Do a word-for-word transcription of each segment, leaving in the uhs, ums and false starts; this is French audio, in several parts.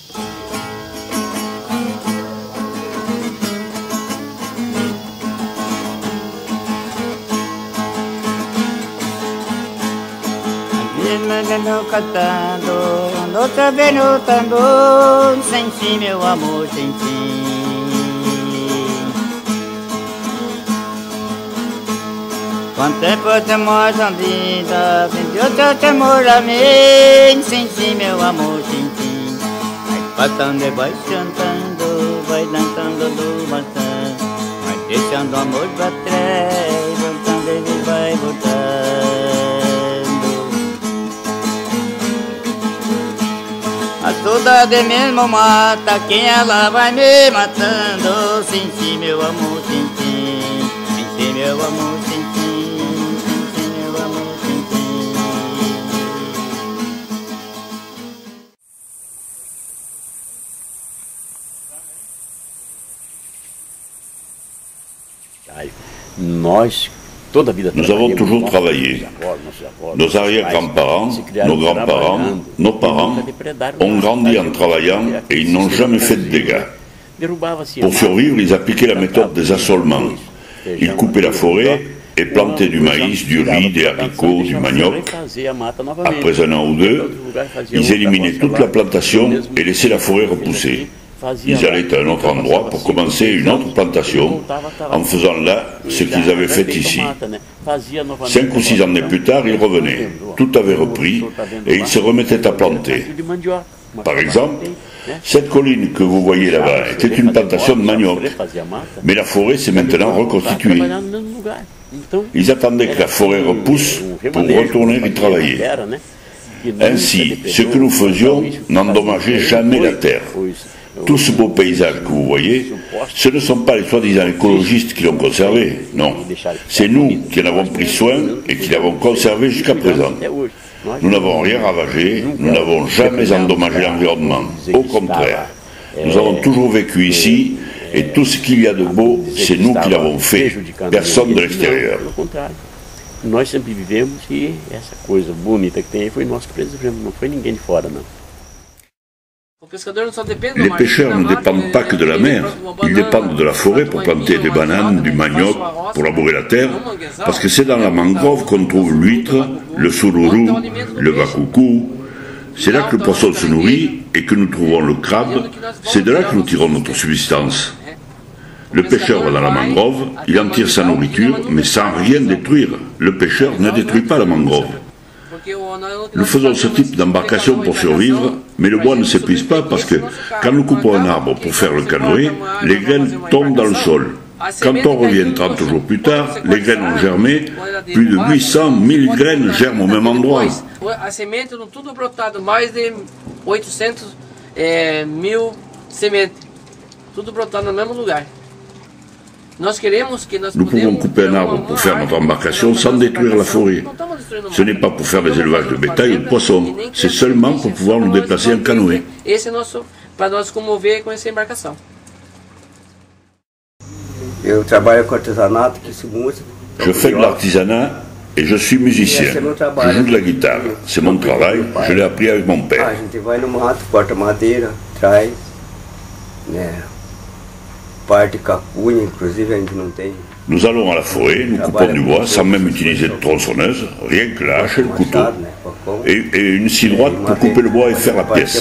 No cantando, no também no tambor, senti meu amor, senti. Quanto tempo temos a vida, senti o teu temor a mim, senti meu amor, senti. Vai passando e vai cantando, vai dançando do maçã, vai deixando o amor pra trás, voltando ele vai voltando. A saudade mesmo mata, quem ela vai me matando. Senti meu amor, senti, senti meu amor, senti, senti meu amor, senti. Nós Nous avons toujours travaillé. Nos arrière-grands-parents, nos grands-parents, nos parents ont grandi en travaillant et ils n'ont jamais fait de dégâts. Pour survivre, ils appliquaient la méthode des assolements. Ils coupaient la forêt et plantaient du maïs, du riz, des haricots, du manioc. Après un an ou deux, ils éliminaient toute la plantation et laissaient la forêt repousser. Ils allaient à un autre endroit pour commencer une autre plantation en faisant là ce qu'ils avaient fait ici. Cinq ou six années plus tard, ils revenaient. Tout avait repris et ils se remettaient à planter. Par exemple, cette colline que vous voyez là-bas était une plantation de manioc, mais la forêt s'est maintenant reconstituée. Ils attendaient que la forêt repousse pour retourner y travailler. Ainsi, ce que nous faisions n'endommageait jamais la terre. Tout ce beau paysage que vous voyez, ce ne sont pas les soi-disant écologistes qui l'ont conservé, non. C'est nous qui en avons pris soin et qui l'avons conservé jusqu'à présent. Nous n'avons rien ravagé, nous n'avons jamais endommagé l'environnement. Au contraire, nous avons toujours vécu ici et tout ce qu'il y a de beau, c'est nous qui l'avons fait, personne de l'extérieur. Nós sempre vivemos e essa coisa bonita que tem aí foi nós que preservamos, não foi ninguém de fora, não. Les pêcheurs ne dépendent pas que de la mer, ils dépendent de la forêt pour planter des bananes, du manioc, pour labourer la terre, parce que c'est dans la mangrove qu'on trouve l'huître, le sururu, le vakoukou. C'est là que le poisson se nourrit et que nous trouvons le crabe, c'est de là que nous tirons notre subsistance. Le pêcheur va dans la mangrove, il en tire sa nourriture, mais sans rien détruire. Le pêcheur ne détruit pas la mangrove. Nous faisons ce type d'embarcation pour survivre, mais le bois ne s'épuise pas parce que quand nous coupons un arbre pour faire le canoë, les graines tombent dans le sol. Quand on revient trente jours plus tard, les graines ont germé, plus de huit cents mille graines germent au même endroit. As sementes não tudo brotado, mais de oitocentos mil sementes, tudo brotado no mesmo lugar. Nous pouvons couper un arbre pour faire notre embarcation sans détruire la forêt. Ce n'est pas pour faire des élevages de bétail et de poissons, c'est seulement pour pouvoir nous déplacer en canoë. Para nós comover com essa embarcação. Eu trabalho com artesanato, que sou músico. Je fais de l'artisanat et je suis musicien. Je joue de la guitare. C'est mon travail, je l'ai appris avec mon père. A gente vai no mato, corta madeira, traz, né? Parte capulha, inclusive a gente não tem. Nous allons à la forêt, nous coupons du bois sans même utiliser de tronçonneuse, rien que la hache et le couteau. Et, et une scie droite pour couper le bois et faire la pièce.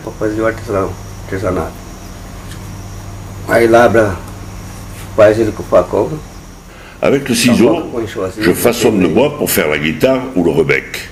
Avec le ciseau, je façonne le bois pour faire la guitare ou le rebec.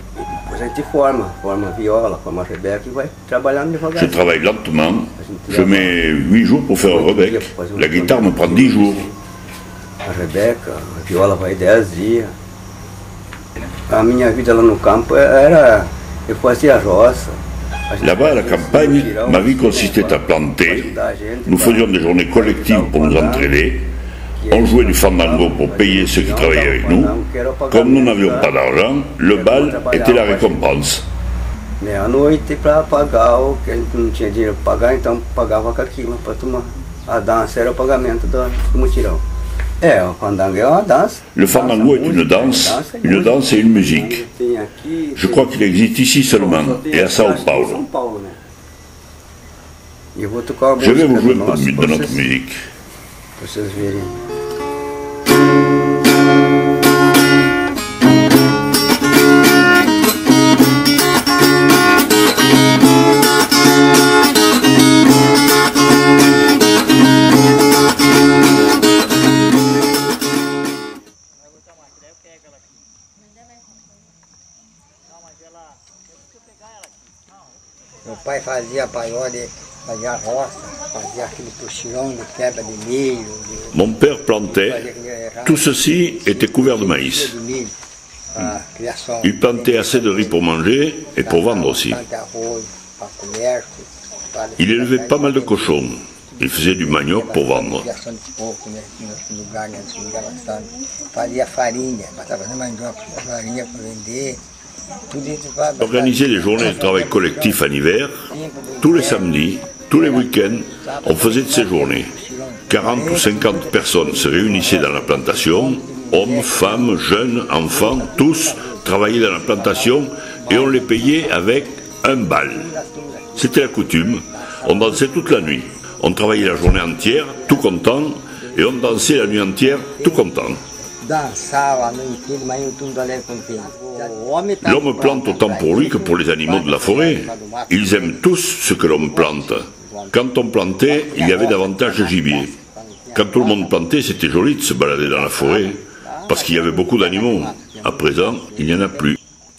Je travaille lentement, je mets huit jours pour faire un rebec, la guitare me prend dix jours. A Rebeca, a viola vai dez dias. A minha vida lá no campo era, eu fazia roça. Là-bas, à la campagne, ma vie consistait à planter. Nous faisions des journées collectives pour nous entraîner. On jouait du fandango pour payer ceux qui travaillaient avec nous. Comme nous n'avions pas d'argent, le bal était la récompense. À noite, para pagar o que a gente não tinha dinheiro para pagar, então pagava com aquilo para tomar. A dança era o pagamento do mutirão. Le fandango est une danse, une danse et une musique. Je crois qu'il existe ici seulement, et à Sao Paulo. Je vais vous jouer un peu de notre musique. Meu pai fazia pagode, fazia roça, fazia aquele puxilão de quebra de milho. De... Mon père plantait. Tout ceci était couvert de maïs. Il plantait assez de riz pour manger et pour vendre aussi. Il élevait pas mal de cochons. Il faisait du manioc pour vendre. Organiser les journées de travail collectif en hiver, tous les samedis, tous les week-ends, on faisait de ces journées. quarante ou cinquante personnes se réunissaient dans la plantation, hommes, femmes, jeunes, enfants, tous travaillaient dans la plantation et on les payait avec un bal. C'était la coutume, on dansait toute la nuit. On travaillait la journée entière, tout content, et on dansait la nuit entière, tout content. L'homme plante autant pour lui que pour les animaux de la forêt. Ils aiment tous ce que l'on plante. Quand on plantait, il y avait davantage de gibier. Quand tout le monde plantait, c'était joli de se balader dans la forêt, parce qu'il y avait beaucoup d'animaux. À présent, il n'y en a plus.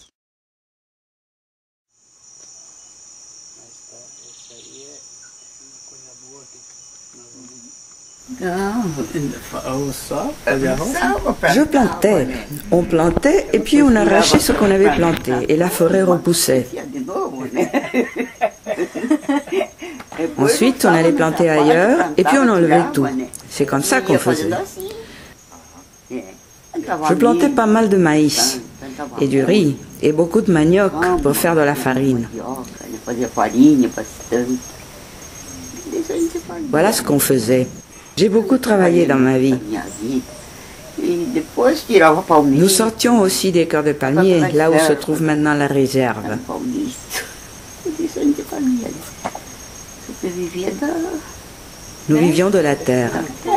Je plantais, on plantait et puis on arrachait ce qu'on avait planté et la forêt repoussait. Ensuite on allait planter ailleurs et puis on enlevait tout. C'est comme ça qu'on faisait. Je plantais pas mal de maïs et du riz et beaucoup de manioc pour faire de la farine. Voilà ce qu'on faisait. J'ai beaucoup travaillé dans ma vie. Nous sortions aussi des cœurs de palmier, là où se trouve maintenant la réserve. Nous vivions de la terre.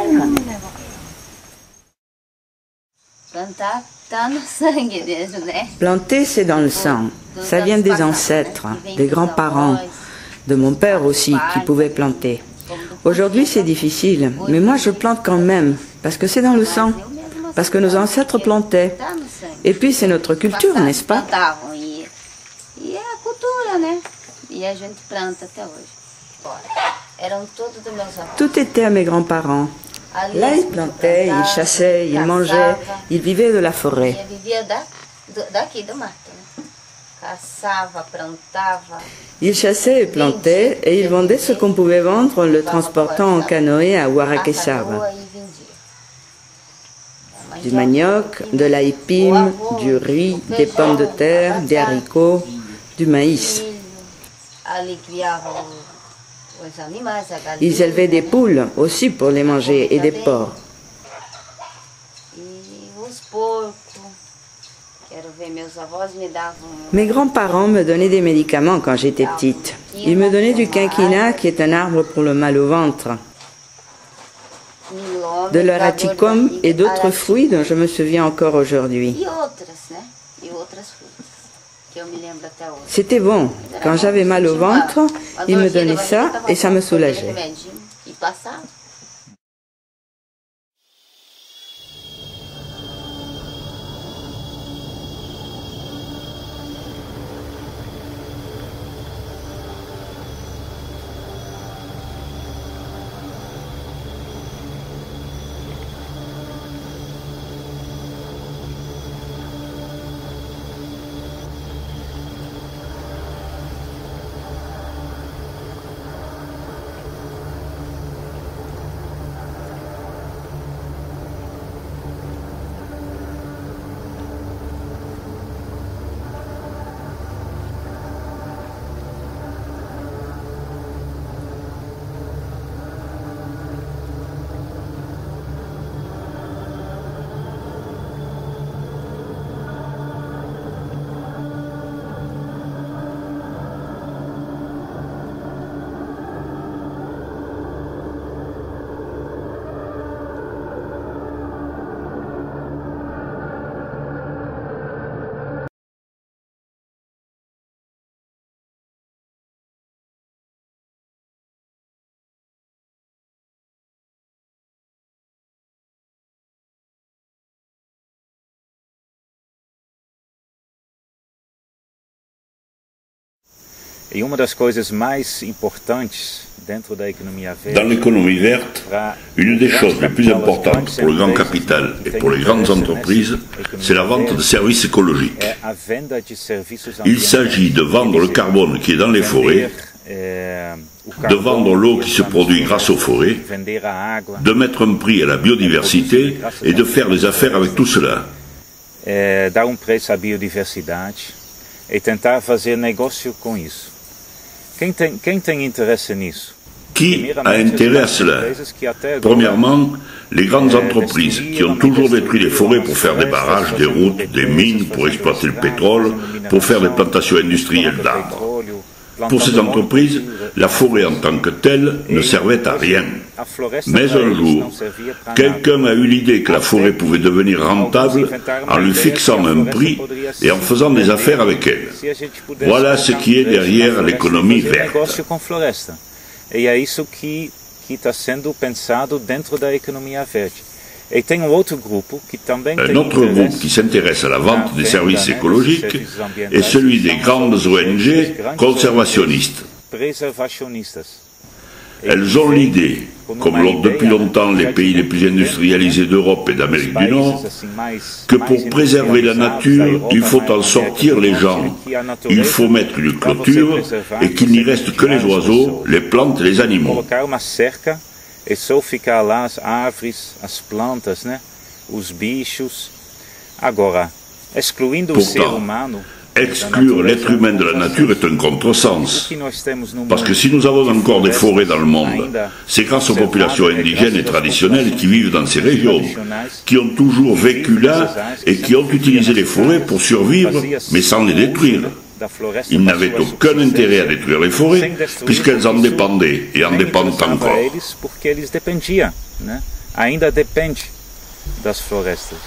Planter, c'est dans le sang. Ça vient des ancêtres, des grands-parents, de mon père aussi, qui pouvait planter. Aujourd'hui, c'est difficile, mais moi, je plante quand même, parce que c'est dans le sang, parce que nos ancêtres plantaient. Et puis, c'est notre culture, n'est-ce pas? Tout était à mes grands-parents. Là, ils plantaient, ils chassaient, ils mangeaient, ils vivaient de la forêt. Ils chassaient et plantaient et ils vendaient ce qu'on pouvait vendre en le transportant en canoë à Guaraqueçaba. Du manioc, de l'aipim, du riz, des pommes de terre, des haricots, du maïs. Ils élevaient des poules aussi pour les manger et des porcs. Mes grands-parents me donnaient des médicaments quand j'étais petite. Ils me donnaient du quinquina, qui est un arbre pour le mal au ventre, de l'araticum et d'autres fruits dont je me souviens encore aujourd'hui. C'était bon. Quand j'avais mal au ventre, ils me donnaient ça et ça me soulageait. E uma das coisas mais importantes dentro da economia verde, dans l'économie verte, une des choses les plus importantes pour le grand capital et pour les grandes entreprises, c'est la vente de services écologiques. Il s'agit de vendre le carbone qui est dans les forêts, de vendre l'eau qui se produit grâce aux forêts, de mettre un prix à la biodiversité et de faire des affaires avec tout cela. É, dar um preço à biodiversidade e tentar fazer negócio com isso. Quem tem, quem tem interesse nisso? Qui a intérêt à cela? Premièrement, les grandes entreprises qui ont toujours détruit les forêts pour faire des barrages, des routes, des mines, pour exploiter le pétrole, pour faire des plantations industrielles d'arbres. Pour ces entreprises, la forêt en tant que telle ne servait à rien. Mais un jour, quelqu'un a eu l'idée que la forêt pouvait devenir rentable en lui fixant un prix et en faisant des affaires avec elle. Voilà ce qui est derrière l'économie verte. E é isso que que está sendo pensado dentro da economia verde. Et tem um outro grupo que também Un autre groupe qui s'intéresse à la vente des services écologiques est celui des grandes O N G conservationnistes. Elles ont l'idée, comme l'ont depuis longtemps les pays les plus industrialisés d'Europe et d'Amérique du Nord, que pour préserver la nature, il faut en sortir les gens. Il faut mettre une clôture et qu'il n'y reste que les oiseaux, les plantes et les animaux. E só ficar lá as árvores, as plantas, né? Os bichos. Agora, excluindo o ser humano. Exclure l'être humain de la nature est un contresens. Parce que si nous avons encore des forêts dans le monde, c'est grâce aux populations indigènes et traditionnelles qui vivent dans ces régions, qui ont toujours vécu là et qui ont utilisé les forêts pour survivre, mais sans les détruire. Ils n'avaient aucun intérêt à détruire les forêts, puisqu'elles en dépendaient et en dépendent encore. Porque eles dependiam, né? Ainda depende das florestas.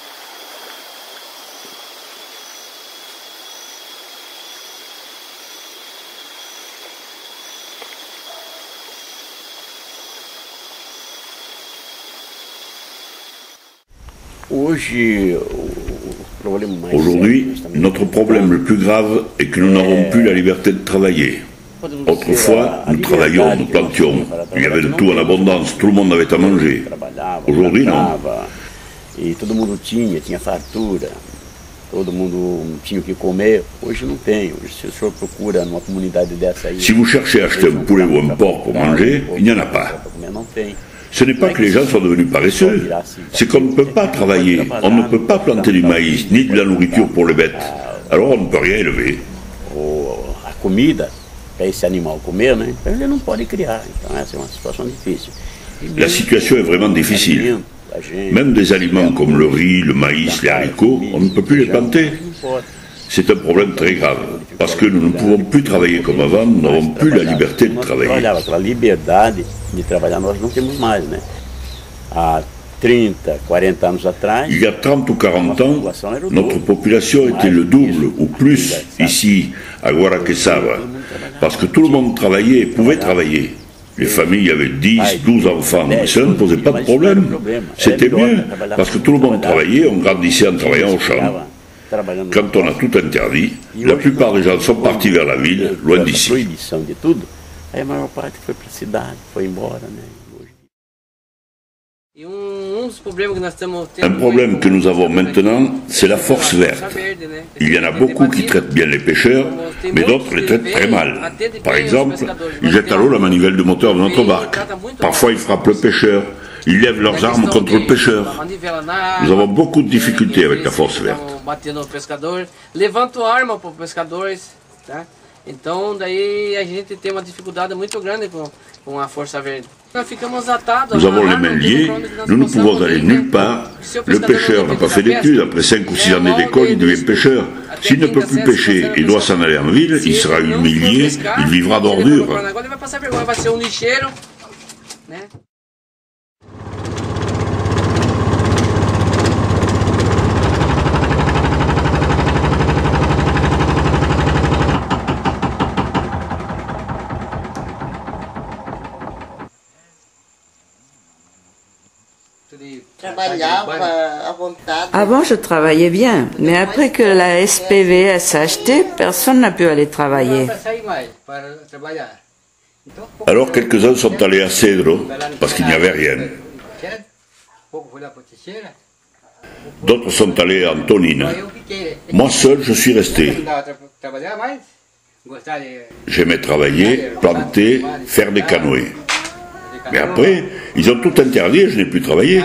Hoje Aujourd'hui, notre problème le plus grave est que nous n'avons plus la liberté de travailler. Autrefois, nous travaillions, nous plantions, il y avait de tout en abondance, tout le monde avait à manger. Aujourd'hui, non. E todo mundo tinha, tinha fartura, todo mundo tinha o que comer. Hoje não tem. Hoje, se o senhor procura numa comunidade dessa aí... Si vous cherchez à acheter un poulet ou un porc pour manger, il n'y en a pas. Não tem. Ce n'est pas que les gens sont devenus paresseux, c'est qu'on ne peut pas travailler, on ne peut pas planter du maïs, ni de la nourriture pour les bêtes, alors on ne peut rien élever. A comida, para esse animal comer, né? Ele não pode criar, então essa é uma situação difícil. La situation est vraiment difficile. Même des aliments comme le riz, le maïs, les haricots, on ne peut plus les planter. C'est un problème très grave, parce que nous ne pouvons plus travailler comme avant, nous n'avons plus la liberté de travailler. Aquela liberdade de trabalhar nós não temos mais, né? Há trinta, quarenta anos atrás, il y a trente ou quarante ans, notre population était le double ou plus ici à Guaraqueçaba, parce que tout le monde travaillait et pouvait travailler. Les familles avaient dix, douze enfants, mais cela ne posait pas de problème. C'était mieux, parce que tout le monde travaillait, on grandissait en travaillant au champ. Quand on a tout interdit, la plupart des gens sont partis vers la ville, loin d'ici. Un problème que nous avons maintenant, c'est la force verte. Il y en a beaucoup qui traitent bien les pêcheurs, mais d'autres les traitent très mal. Par exemple, ils jettent à l'eau la manivelle du moteur de notre barque. Parfois, ils frappent le pêcheur. Ils lèvent leurs armes contre le pêcheur. Nous avons beaucoup de difficultés avec la force verte. Levantam arma para os pescadores, tá? Então daí a gente tem uma dificuldade muito grande com, com a força verde. Nós ficamos atados. Nous avons les mains liées, nous ne pouvons aller nulle part. Le pêcheur n'a pas fait d'études, après cinq ou six années d'école, il devient pêcheur. S'il ne peut plus pêcher et doit s'en aller en ville, il sera humilié, il vivra d'ordures. Agora ele vai passar vergonha, vai ser um lixeiro, né? Avant, je travaillais bien, mais après que la S P V S a acheté, personne n'a pu aller travailler. Alors quelques-uns sont allés à Cedro, parce qu'il n'y avait rien. D'autres sont allés à Antonina. Moi seul, je suis resté. J'aimais travailler, planter, faire des canoës. Mais après, ils ont tout interdit et je n'ai plus travaillé.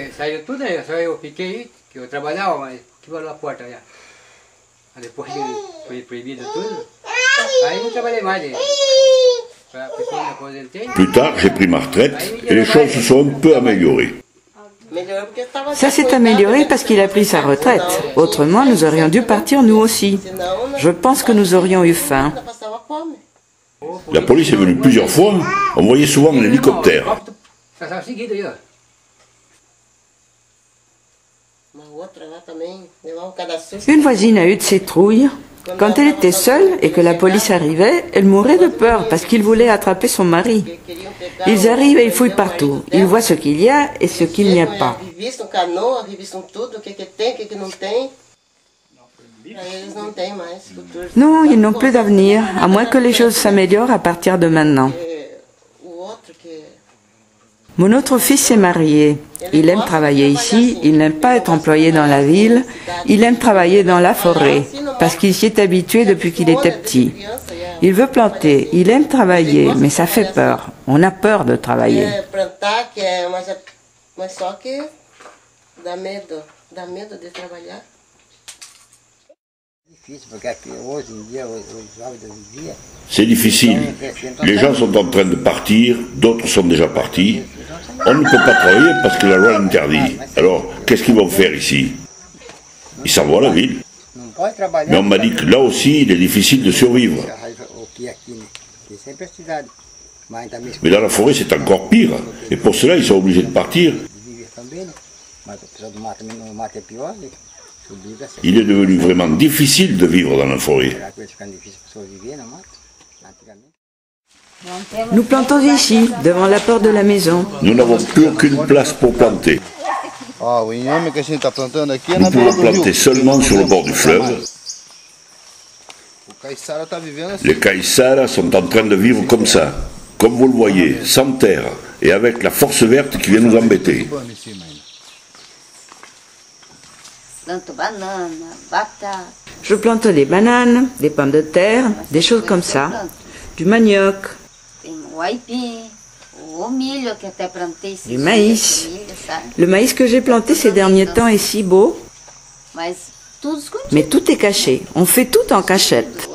Plus tard, j'ai pris ma retraite et les choses se sont un peu améliorées. Ça s'est amélioré parce qu'il a pris sa retraite. Autrement, nous aurions dû partir nous aussi. Je pense que nous aurions eu faim. La police est venue plusieurs fois. On voyait souvent un hélicoptère. Une voisine a eu de ces trouilles. Quand elle était seule et que la police arrivait, elle mourait de peur parce qu'ils voulaient attraper son mari. Ils arrivent et ils fouillent partout. Ils voient ce qu'il y a et ce qu'il n'y a pas. Non, ils n'ont plus d'avenir, à moins que les choses s'améliorent à partir de maintenant. Mon autre fils s'est marié. Il aime travailler ici, il n'aime pas être employé dans la ville, il aime travailler dans la forêt, parce qu'il s'y est habitué depuis qu'il était petit. Il veut planter, il aime travailler, mais ça fait peur. On a peur de travailler. C'est difficile. Les gens sont en train de partir, d'autres sont déjà partis. On ne peut pas travailler parce que la loi l'interdit. Alors, qu'est-ce qu'ils vont faire ici? Ils s'en vont à la ville. Mais on m'a dit que là aussi, il est difficile de survivre. Mais dans la forêt, c'est encore pire. Et pour cela, ils sont obligés de partir. Il est devenu vraiment difficile de vivre dans la forêt. Nous plantons ici, devant la porte de la maison. Nous n'avons plus aucune place pour planter. Nous pouvons planter seulement sur le bord du fleuve. Les Caiçara sont en train de vivre comme ça, comme vous le voyez, sans terre, et avec la force verte qui vient nous embêter. Je plante des bananes, des pommes de terre, des choses comme ça, du manioc, du maïs. Le maïs que j'ai planté ces derniers temps est si beau, mais tout est caché. On fait tout en cachette.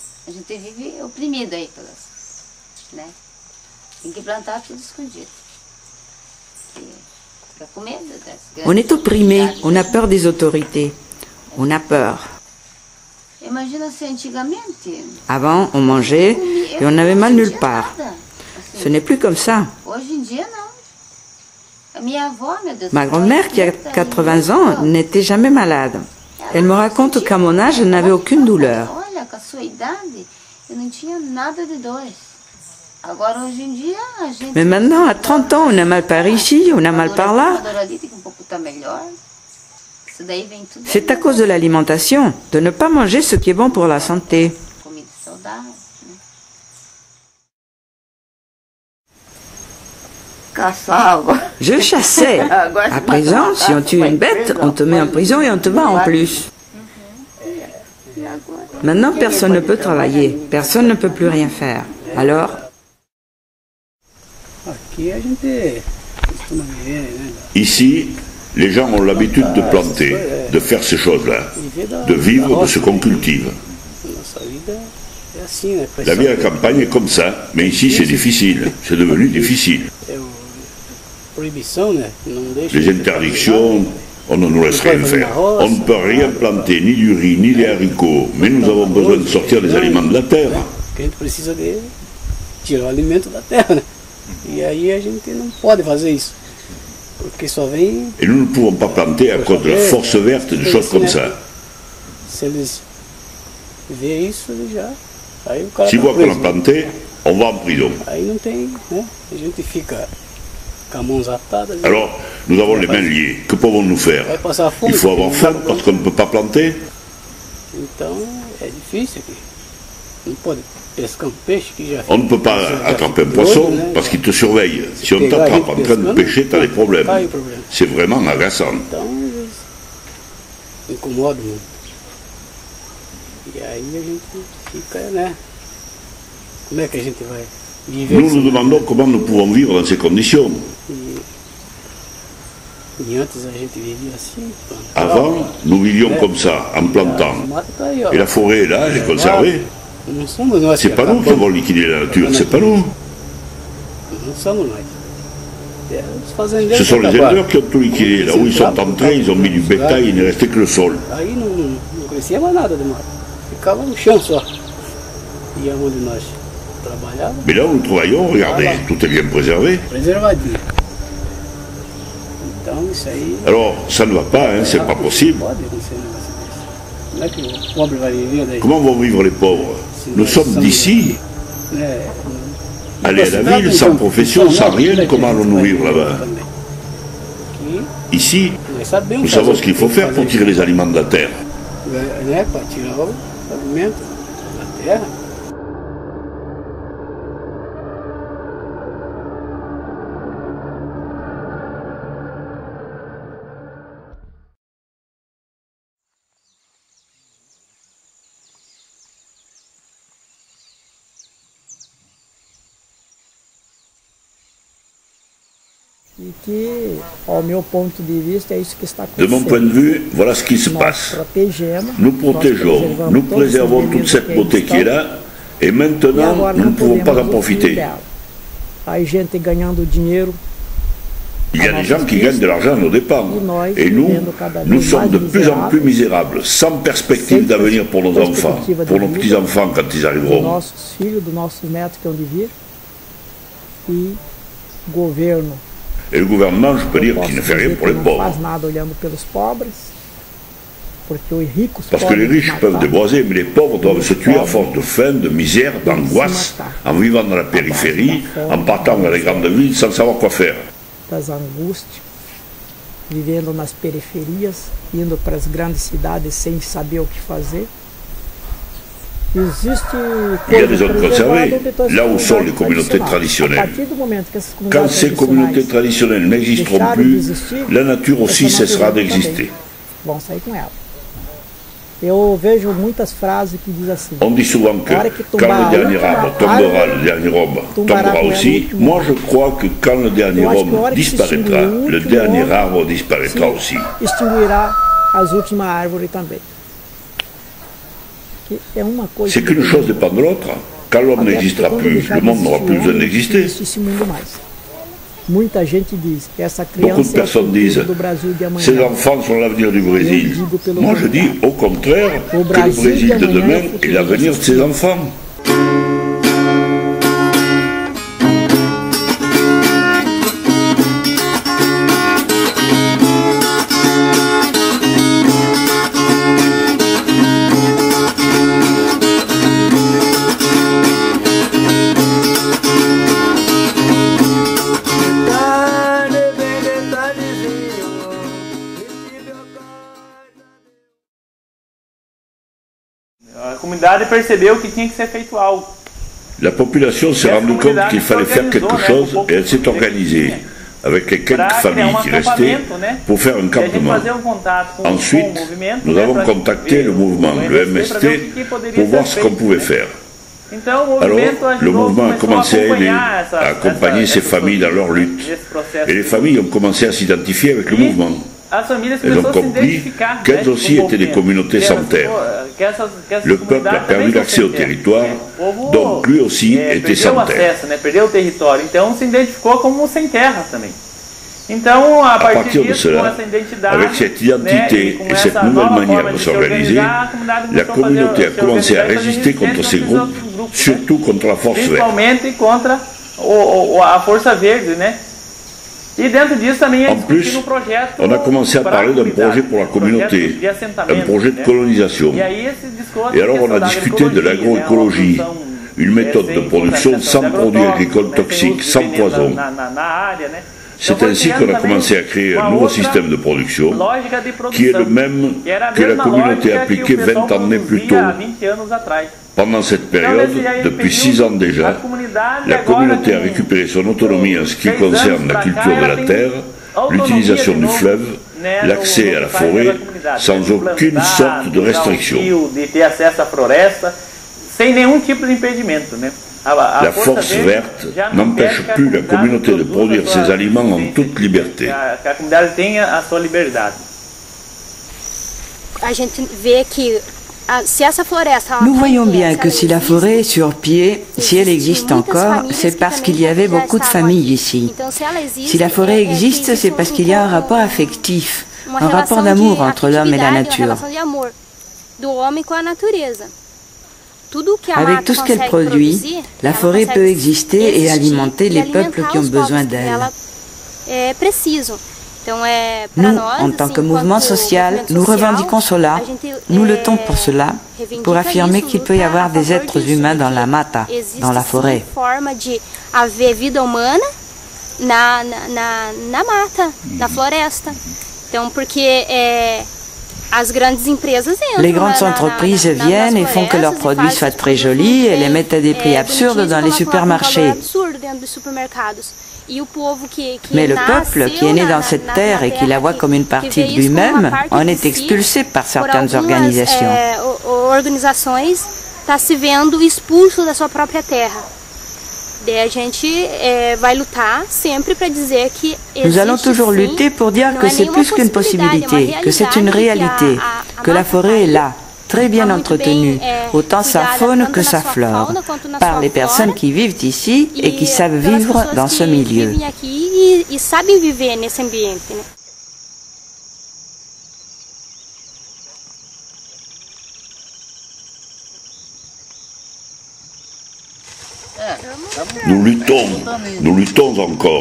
On est opprimé, on a peur des autorités, on a peur. Avant, on mangeait et on n'avait mal nulle part. Ce n'est plus comme ça. Ma grand-mère, qui a quatre-vingts ans, n'était jamais malade. Elle me raconte qu'à mon âge, elle n'avait aucune douleur. Mais maintenant, à trente ans, on a mal par ici, on a mal par là. C'est à cause de l'alimentation, de ne pas manger ce qui est bon pour la santé. Je chassais. À présent, si on tue une bête, on te met en prison et on te bat en plus. Maintenant, personne ne peut travailler, personne ne peut plus rien faire. Alors, ici, les gens ont l'habitude de planter, de faire ces choses-là, de vivre de ce qu'on cultive. La vie à la campagne est comme ça, mais ici c'est difficile, c'est devenu difficile. Les interdictions, on ne nous laisse rien faire. On ne peut rien planter, ni du riz, ni des haricots, mais nous avons besoin de sortir les aliments de la terre. Et nous ne pouvons pas planter à cause de la force verte, des choses comme ça. S'ils voient qu'on a planté, on va en prison. Alors, Nous avons les mains liées. Que pouvons-nous faire? Il faut avoir faim parce qu'on ne peut pas planter. On ne peut pas attraper un poisson parce qu'il te surveille. Si on t'attrape en train de pêcher, tu as des problèmes. C'est vraiment agaçant. Nous nous demandons comment nous pouvons vivre dans ces conditions. Avant, nous vivions comme ça, en plantant. Et la forêt est là, elle est conservée. C'est pas nous qui avons liquidé la nature, c'est pas nous. Ce sont les éleveurs qui ont tout liquidé. Là où ils sont entrés, ils ont mis du bétail, il n'est resté que le sol. Mais là où nous travaillons, regardez, tout est bien préservé. Alors, ça ne va pas, hein, c'est pas possible. Comment vont vivre les pauvres? Nous sommes d'ici. Aller à la ville sans profession, sans rien, comment allons-nous vivre là-bas? Ici, nous savons ce qu'il faut faire pour tirer les aliments de la terre. De mon point de vue, voilà ce qui se passe. Nous protégeons, nous préservons toute cette beauté qui est là, et maintenant, nous ne pouvons pas en profiter. Il y a des gens qui gagnent de l'argent à nos dépens, et nous, nous sommes de plus en plus misérables, sans perspective d'avenir pour nos enfants, pour nos petits-enfants quand ils arriveront. Et le gouvernement, je peux dire qu'il ne fait rien pour les pauvres. Parce que les riches peuvent déboiser, mais les pauvres doivent se tuer à force de faim, de misère, d'angoisse, en vivant dans la périphérie, en partant dans les grandes villes sans savoir quoi faire. Vivendo nas periferias, indo para as grandes cidades sem saber o que fazer. Il y a des zones conservées, là où sont les communautés traditionnelles. Quand ces communautés traditionnelles n'existeront plus, la nature aussi cessera d'exister. On dit souvent que quand le dernier arbre tombera, le dernier homme tombera aussi. Moi je crois que quand le dernier homme disparaîtra, le dernier arbre disparaîtra aussi. C'est qu'une chose dépend de l'autre. Quand l'homme n'existera plus, le monde n'aura plus besoin d'exister. Beaucoup de personnes disent « Ces enfants sont l'avenir du Brésil ». Moi je dis au contraire que le Brésil de demain est l'avenir de ses enfants. La population s'est rendue compte qu'il fallait faire quelque chose et elle s'est organisée avec les quelques familles qui restaient pour faire un campement. Ensuite, nous avons contacté le mouvement, le M S T, pour voir ce qu'on pouvait faire. Alors, le mouvement a commencé à aider, à accompagner ces familles dans leur lutte. Et les familles ont commencé à s'identifier avec le mouvement. Elles ont compris qu'elles aussi étaient des communautés sans terre. Le peuple a perdu l'accès au territoire, donc lui aussi était sans terre. À partir de cela, avec cette identité et cette nouvelle manière de s'organiser, la communauté a commencé à résister contre ces groupes, surtout contre la force verte. En plus, on a commencé à parler d'un projet pour la communauté, un projet de colonisation. Et alors on a discuté de l'agroécologie, une méthode de production sans produits agricoles toxiques, sans poison. C'est ainsi qu'on a commencé à créer un nouveau système de production qui est le même que la communauté appliquait vingt années plus tôt. Pendant cette période, depuis six ans déjà, la communauté a récupéré son autonomie en ce qui concerne la culture de la terre, l'utilisation du fleuve, l'accès à la forêt, sans aucune sorte de restriction. La force verte n'empêche plus la communauté de produire ses aliments en toute liberté. Nous voyons bien que si la forêt est sur pied, si elle existe encore, c'est parce qu'il y avait beaucoup de familles ici. Si la forêt existe, c'est parce qu'il y a un rapport affectif, un rapport d'amour entre l'homme et la nature. Avec tout ce qu'elle produit, la forêt peut exister et alimenter les peuples qui ont besoin d'elle. Nous, en tant que mouvement social, nous revendiquons cela, nous luttons pour cela, pour affirmer qu'il peut y avoir des êtres humains dans la mata, dans la forêt. Les grandes entreprises viennent et font que leurs produits soient très jolis et les mettent à des prix absurdes dans les supermarchés. Mais le peuple qui est né dans cette terre et qui la voit comme une partie de lui-même en est expulsé par certaines organisations. Nous allons toujours lutter pour dire que c'est plus qu'une possibilité, que c'est une réalité, que la forêt est là, très bien entretenue, autant sa faune que sa flore, par les personnes qui vivent ici et qui savent vivre dans ce milieu. Nous luttons, nous luttons encore.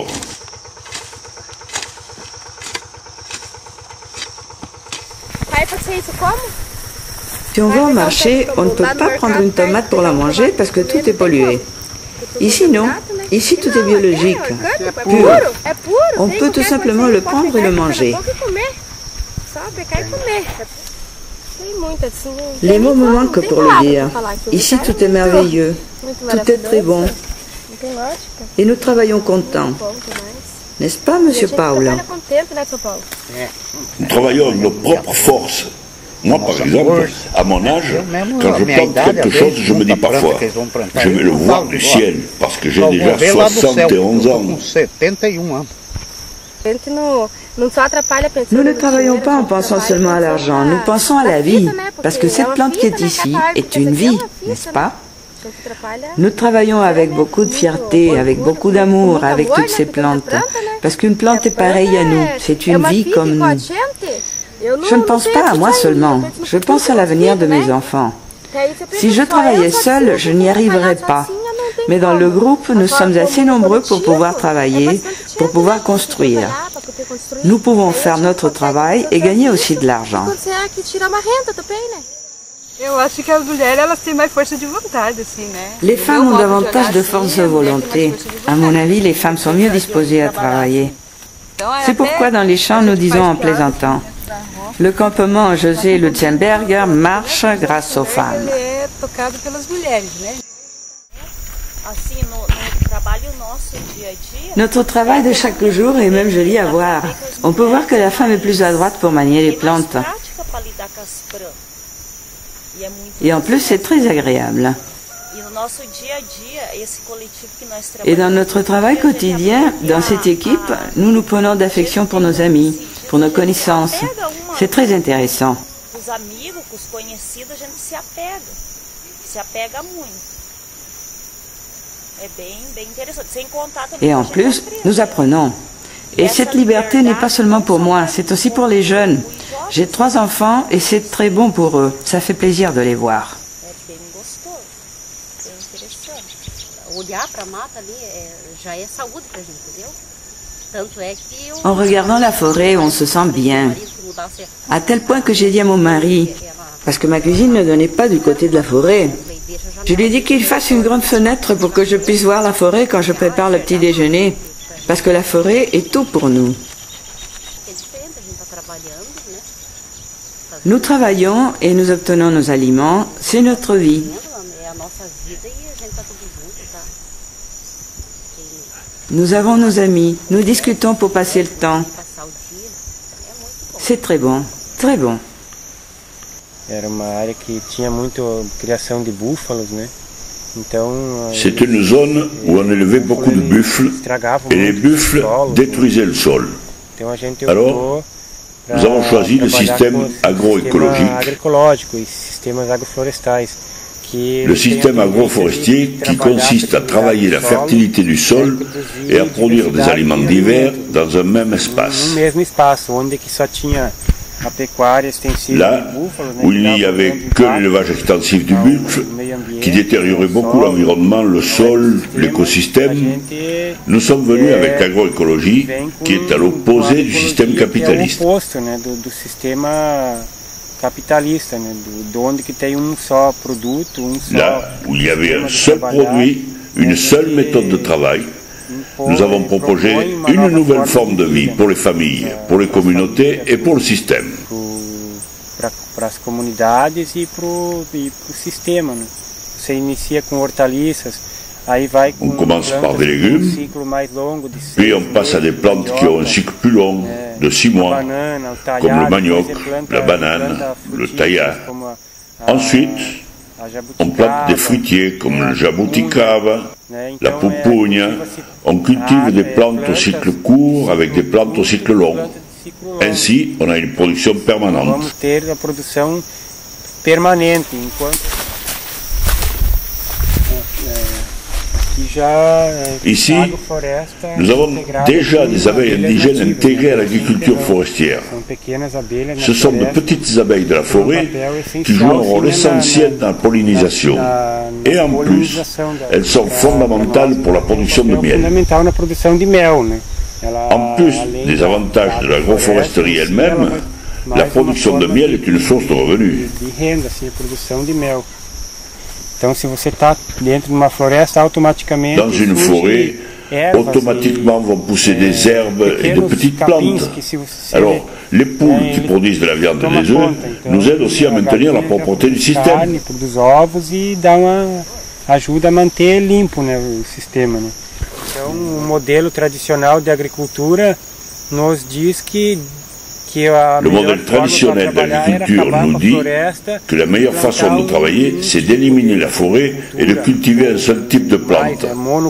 Si on va au marché, on ne peut pas prendre une tomate pour la manger parce que tout est pollué. Ici, non. Ici, tout est biologique, pur. On peut tout simplement le prendre et le manger. Les mots me manquent pour le dire. Ici, tout est merveilleux. Tout est très bon. Et nous travaillons contents. N'est-ce pas, Monsieur Paula? Nous travaillons avec nos propres forces. Moi, par exemple, à mon âge, quand je plante quelque chose, je me dis parfois, je vais le voir du ciel, parce que j'ai déjà soixante et onze ans. Nous ne travaillons pas en pensant seulement à l'argent, nous pensons à la vie, parce que cette plante qui est ici est une vie, n'est-ce pas? Nous travaillons avec beaucoup de fierté, avec beaucoup d'amour, avec toutes ces plantes, parce qu'une plante est pareille à nous, c'est une vie comme nous. Je ne pense pas à moi seulement, je pense à l'avenir de mes enfants. Si je travaillais seul, je n'y arriverais pas. Mais dans le groupe, nous sommes assez nombreux pour pouvoir travailler, pour pouvoir construire. Nous pouvons faire notre travail et gagner aussi de l'argent. Les femmes ont davantage de force de volonté. À mon avis, les femmes sont mieux disposées à travailler. C'est pourquoi dans les champs, nous disons en plaisantant, le campement José Lutzenberger marche grâce aux femmes. Notre travail de chaque jour est même joli à voir. On peut voir que la femme est plus adroite pour manier les plantes. Et en plus, c'est très agréable. Et dans notre travail quotidien, dans cette équipe, nous nous prenons d'affection pour nos amis, pour nos connaissances. C'est très intéressant. Et en plus, nous apprenons. Et cette liberté n'est pas seulement pour moi, c'est aussi pour les jeunes. J'ai trois enfants et c'est très bon pour eux. Ça fait plaisir de les voir. En regardant la forêt, on se sent bien. À tel point que j'ai dit à mon mari, parce que ma cuisine ne donnait pas du côté de la forêt, je lui ai dit qu'il fasse une grande fenêtre pour que je puisse voir la forêt quand je prépare le petit déjeuner. parce que la forêt est tout pour nous. Nous travaillons et nous obtenons nos aliments, c'est notre vie. Nous avons nos amis, nous discutons pour passer le temps. C'est très bon, très bon. C'est une zone où on élevait beaucoup de buffles et les buffles détruisaient le sol. Alors, nous avons choisi le système agroécologique, le système agroforestier qui consiste à travailler la fertilité du sol et à produire des aliments divers dans un même espace. Là où il n'y avait que l'élevage extensif du buffle, qui détériorait beaucoup l'environnement, le sol, l'écosystème, nous sommes venus avec l'agroécologie, qui est à l'opposé du système capitaliste. Là où il y avait un seul produit, une seule méthode de travail, nous avons proposé une nouvelle forme de vie pour les familles, pour les communautés et pour le système. On commence par des légumes, puis on passe à des plantes qui ont un cycle plus long, de six mois, comme le manioc, la banane, le taïa. Ensuite, on plante des fruitiers comme le jabuticaba, la pupunha. On cultive des plantes au cycle court avec des plantes au cycle long. Ainsi, on a une production permanente. Ici, nous avons déjà des abeilles indigènes intégrées à l'agriculture forestière. Ce sont de petites abeilles de la forêt qui jouent un rôle essentiel dans la pollinisation. Et en plus, elles sont fondamentales pour la production de miel. En plus des avantages de l'agroforesterie elle-même, la production de miel est une source de revenus. Dans une forêt, automatiquement vont pousser des herbes et de petites plantes. Alors, les poules qui produisent de la viande et des œufs nous aident aussi à maintenir la propreté du système. Le modèle traditionnel d'agriculture nous dit que la meilleure façon de travailler, c'est d'éliminer la forêt et de cultiver un seul type de plante.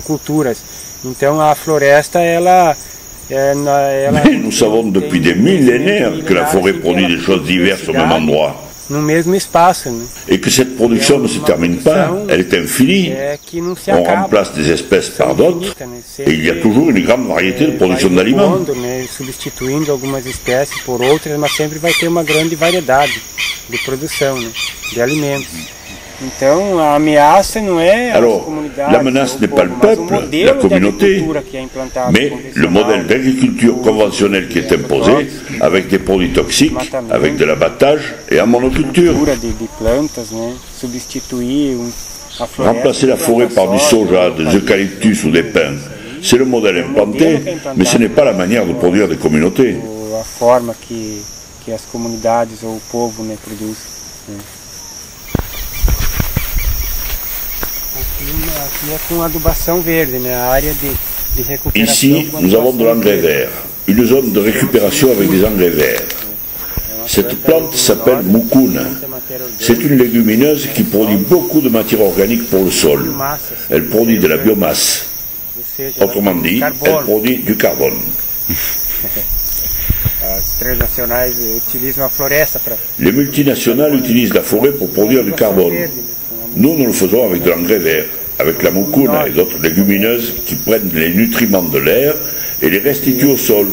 Mais nous savons depuis des millénaires que la forêt produit des choses diverses au même endroit. Et que cette production ne se termine pas, elle est infinie. On remplace des espèces par d'autres, et il y a toujours une grande variété de production d'aliments. Alors, la menace n'est pas le peuple, la communauté, mais le modèle d'agriculture conventionnelle qui est imposé, avec des produits toxiques, avec de l'abattage et en monoculture. Remplacer la forêt par du soja, des eucalyptus ou des pins, c'est le modèle implanté, mais ce n'est pas la manière de produire des communautés. Ici, nous avons de l'engrais vert, une zone de récupération avec des engrais verts. Cette plante s'appelle mucuna. C'est une légumineuse qui produit beaucoup de matière organique pour le sol. Elle produit de la biomasse. Autrement dit, elle produit du carbone. Les multinationales utilisent la forêt pour produire du carbone. Nous, nous le faisons avec de l'engrais vert, avec la mucuna et d'autres légumineuses qui prennent les nutriments de l'air et les restituent au sol.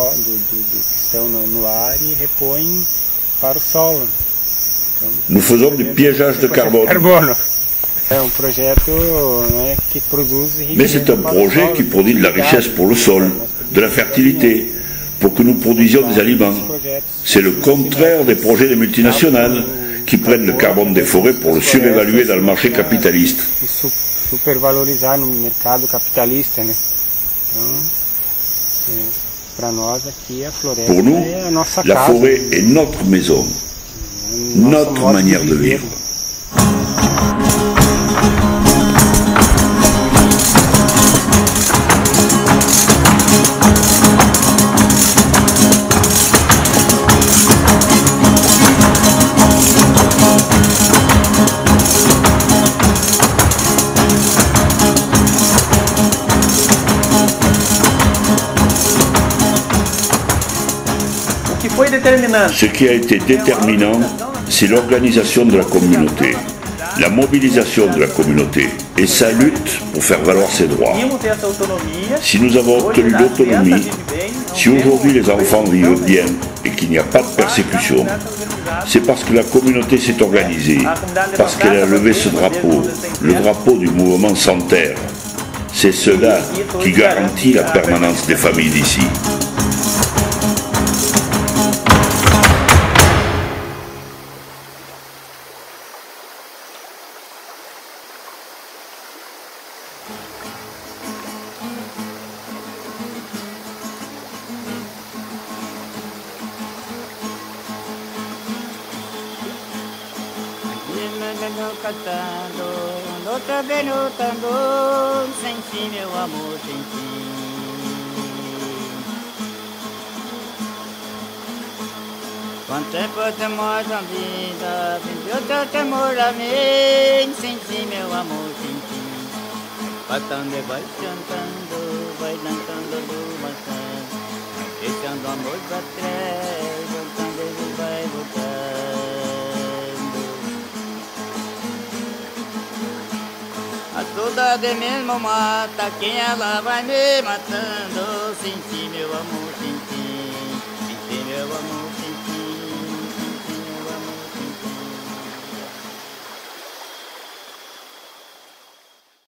Nous faisons du piégeage de carbone. Mais c'est un projet qui produit de la richesse pour le sol, de la fertilité, pour que nous produisions des aliments. C'est le contraire des projets des multinationales qui prennent le carbone des forêts pour le surévaluer dans le marché capitaliste. Pour nous, la forêt est notre maison, notre manière de vivre. Ce qui a été déterminant, c'est l'organisation de la communauté, la mobilisation de la communauté et sa lutte pour faire valoir ses droits. Si nous avons obtenu l'autonomie, si aujourd'hui les enfants vivent bien et qu'il n'y a pas de persécution, c'est parce que la communauté s'est organisée, parce qu'elle a levé ce drapeau, le drapeau du mouvement Sans Terre. C'est cela qui garantit la permanence des familles d'ici. Cantando, no também no tambor, sem ti, meu amor, sem ti. Quanto tempo temos na vida, sem teu temor a mim, sem ti, meu amor, sem ti. Passando e vai cantando, vai cantando do maçã, deixando amor pra trás, voltando e vai voltar. A saudade mesmo mata quem ela vai me matando. Sem ti, meu amor, sem ti, sem ti, meu amor.